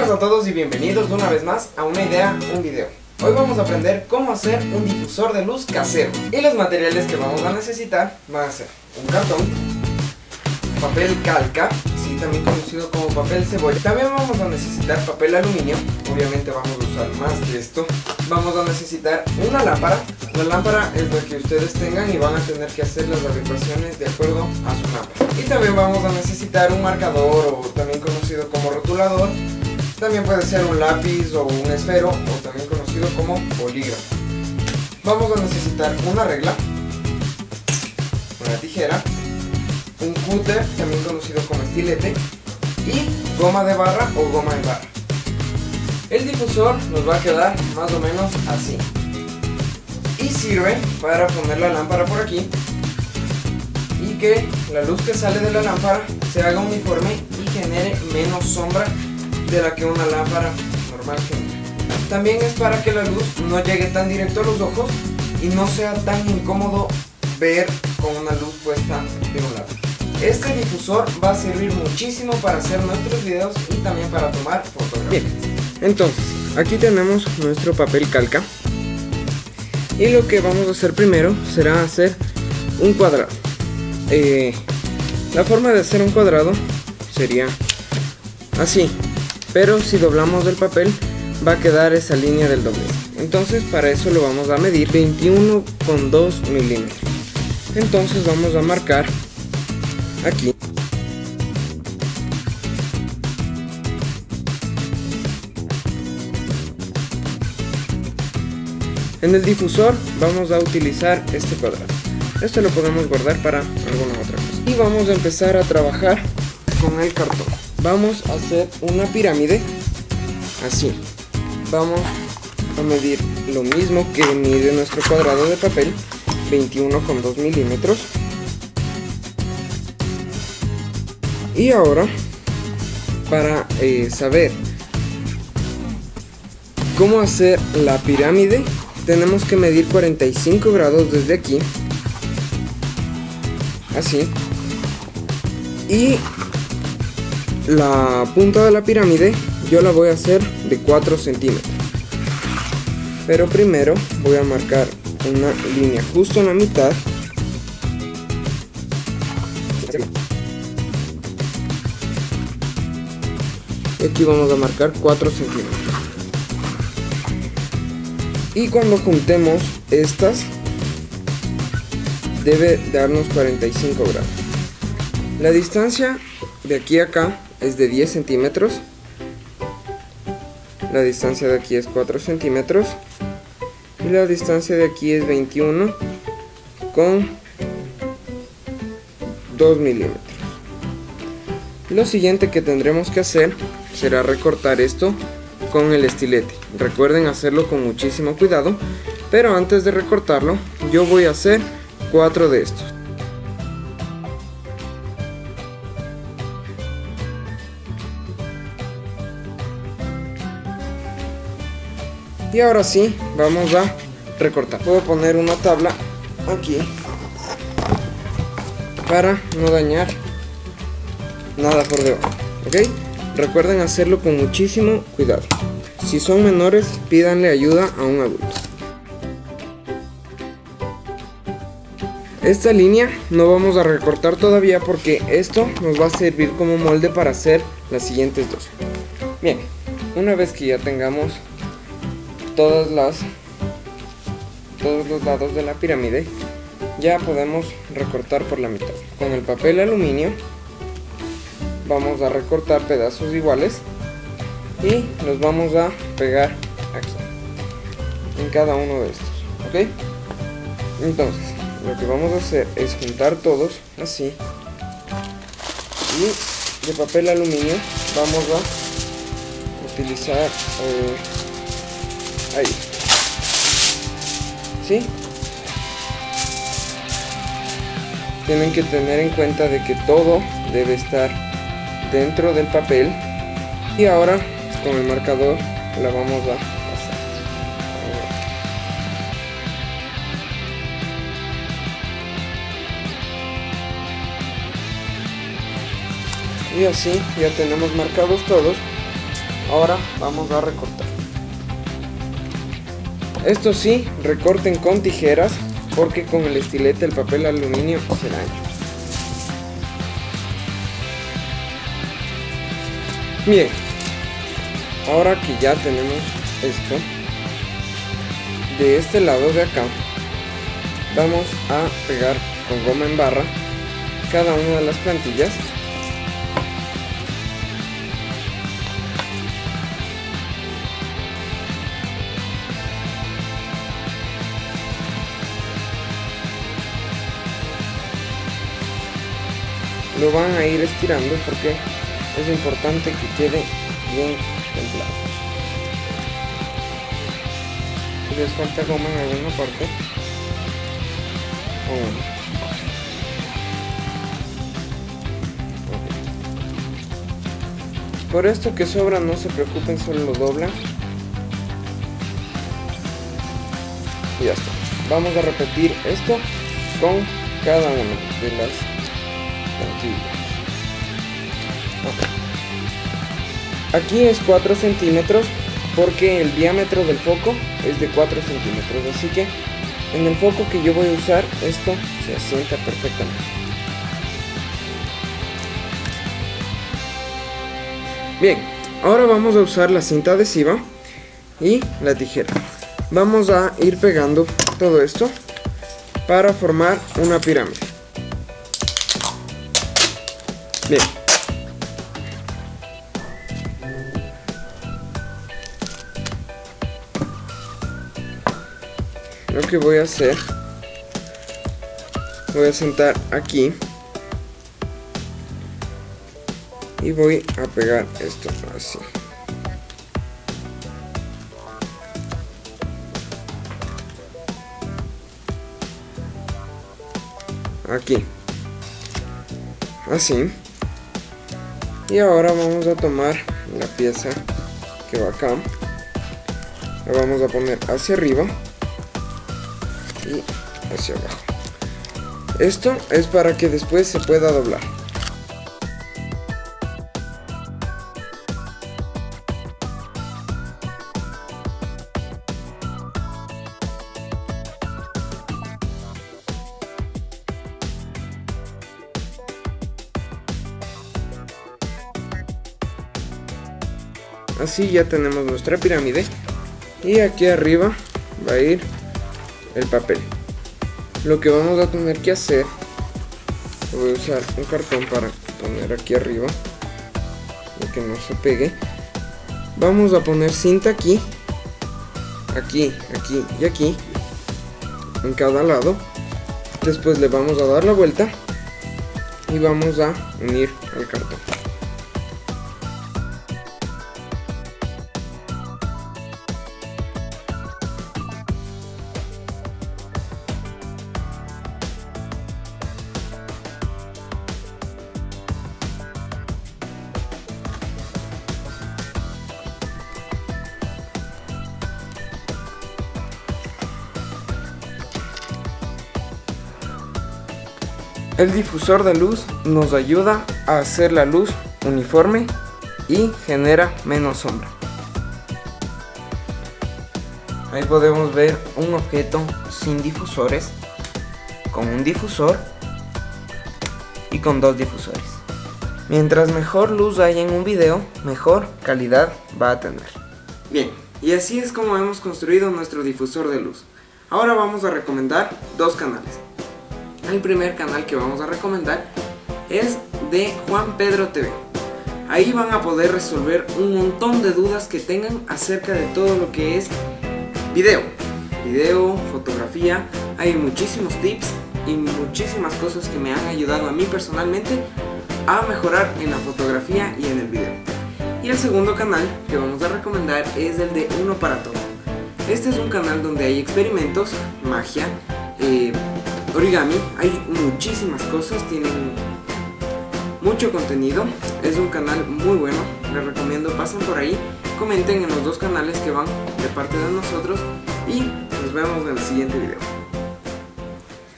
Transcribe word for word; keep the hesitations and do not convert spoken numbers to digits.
Buenas a todos y bienvenidos una vez más a Una Idea, un Video. Hoy vamos a aprender cómo hacer un difusor de luz casero. Y los materiales que vamos a necesitar van a ser un cartón, papel calca, sí, también conocido como papel cebolla. También vamos a necesitar papel aluminio, obviamente vamos a usar más que esto. Vamos a necesitar una lámpara. La lámpara es la que ustedes tengan y van a tener que hacer las adecuaciones de acuerdo a su lámpara. Y también vamos a necesitar un marcador, o también conocido como rotulador. También puede ser un lápiz o un esfero, o también conocido como bolígrafo. Vamos a necesitar una regla, una tijera, un cúter, también conocido como estilete, y goma de barra o goma en barra. El difusor nos va a quedar más o menos así. Y sirve para poner la lámpara por aquí y que la luz que sale de la lámpara se haga uniforme y genere menos sombra de la que una lámpara normal genera. También es para que la luz no llegue tan directo a los ojos y no sea tan incómodo ver con una luz puesta de un lado. Este difusor va a servir muchísimo para hacer nuestros videos y también para tomar fotografías. Bien, entonces aquí tenemos nuestro papel calca y lo que vamos a hacer primero será hacer un cuadrado. Eh, la forma de hacer un cuadrado sería así, pero si doblamos el papel va a quedar esa línea del doblez. Entonces para eso lo vamos a medir veintiuno coma dos milímetros. Entonces vamos a marcar aquí. En el difusor vamos a utilizar este cuadrado. Esto lo podemos guardar para alguna otra cosa. Y vamos a empezar a trabajar con el cartón. Vamos a hacer una pirámide así. Vamos a medir lo mismo que mide nuestro cuadrado de papel, veintiuno coma dos milímetros. Y ahora, para eh, saber cómo hacer la pirámide, tenemos que medir cuarenta y cinco grados desde aquí, así, y la punta de la pirámide yo la voy a hacer de cuatro centímetros, pero primero voy a marcar una línea justo en la mitad y aquí vamos a marcar cuatro centímetros. Y cuando juntemos estas debe darnos cuarenta y cinco grados. La distancia de aquí a acá es de diez centímetros. La distancia de aquí es cuatro centímetros. Y la distancia de aquí es veintiuno con dos milímetros. Lo siguiente que tendremos que hacer será recortar esto con el estilete. Recuerden hacerlo con muchísimo cuidado, pero antes de recortarlo yo voy a hacer cuatro de estos. Y ahora sí, vamos a recortar. Puedo poner una tabla aquí para no dañar nada por debajo, ¿ok? Recuerden hacerlo con muchísimo cuidado. Si son menores, pídanle ayuda a un adulto. Esta línea no vamos a recortar todavía porque esto nos va a servir como molde para hacer las siguientes dos. Bien, una vez que ya tengamos todas las todos los lados de la pirámide, ya podemos recortar por la mitad. Con el papel aluminio vamos a recortar pedazos iguales y los vamos a pegar aquí en cada uno de estos, ¿ok? Entonces lo que vamos a hacer es juntar todos así, y de papel aluminio vamos a utilizar eh, ahí, ¿sí? Tienen que tener en cuenta de que todo debe estar dentro del papel. Y ahora con el marcador la vamos a pasar. Y así ya tenemos marcados todos. ahora vamos a recortar. Esto sí, recorten con tijeras porque con el estilete el papel aluminio se daña. Bien, ahora que ya tenemos esto, de este lado de acá vamos a pegar con goma en barra cada una de las plantillas. Lo van a ir estirando porque es importante que quede bien templado. Si les falta goma en alguna parte, okay. Por esto que sobra no se preocupen, solo lo doblan y ya está. Vamos a repetir esto con cada una de las plantillas. Aquí es cuatro centímetros porque el diámetro del foco es de cuatro centímetros, así que en el foco que yo voy a usar esto se asienta perfectamente. Bien, ahora vamos a usar la cinta adhesiva y la tijera. Vamos a ir pegando todo esto para formar una pirámide. Bien. Lo que voy a hacer, voy a sentar aquí y voy a pegar esto así. Aquí. Así. Y ahora vamos a tomar la pieza que va acá. La vamos a poner hacia arriba y hacia abajo. Esto es para que después se pueda doblar. Así ya tenemos nuestra pirámide y aquí arriba va a ir el papel. Lo que vamos a tener que hacer, voy a usar un cartón para poner aquí arriba para que no se pegue. Vamos a poner cinta aquí, aquí, aquí y aquí en cada lado. Después le vamos a dar la vuelta y vamos a unir al cartón. El difusor de luz nos ayuda a hacer la luz uniforme y genera menos sombra. Ahí podemos ver un objeto sin difusores, con un difusor y con dos difusores. Mientras mejor luz haya en un video, mejor calidad va a tener. Bien, y así es como hemos construido nuestro difusor de luz. Ahora vamos a recomendar dos canales. El primer canal que vamos a recomendar es de Juan Pedro T V. Ahí van a poder resolver un montón de dudas que tengan acerca de todo lo que es video, video, fotografía. Hay muchísimos tips y muchísimas cosas que me han ayudado a mí personalmente a mejorar en la fotografía y en el video. Y el segundo canal que vamos a recomendar es el de Uno para Todo. Este es un canal donde hay experimentos, magia, eh, origami, hay muchísimas cosas, tienen mucho contenido, es un canal muy bueno, les recomiendo pasen por ahí, comenten en los dos canales que van de parte de nosotros y nos vemos en el siguiente video.